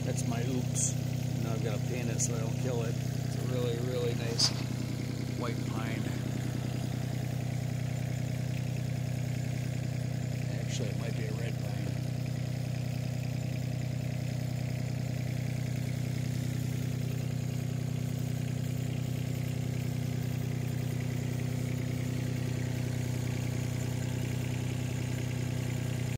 That's my oops. Now I've got to paint it so I don't kill it. It's a really, really nice white pine. Actually, it might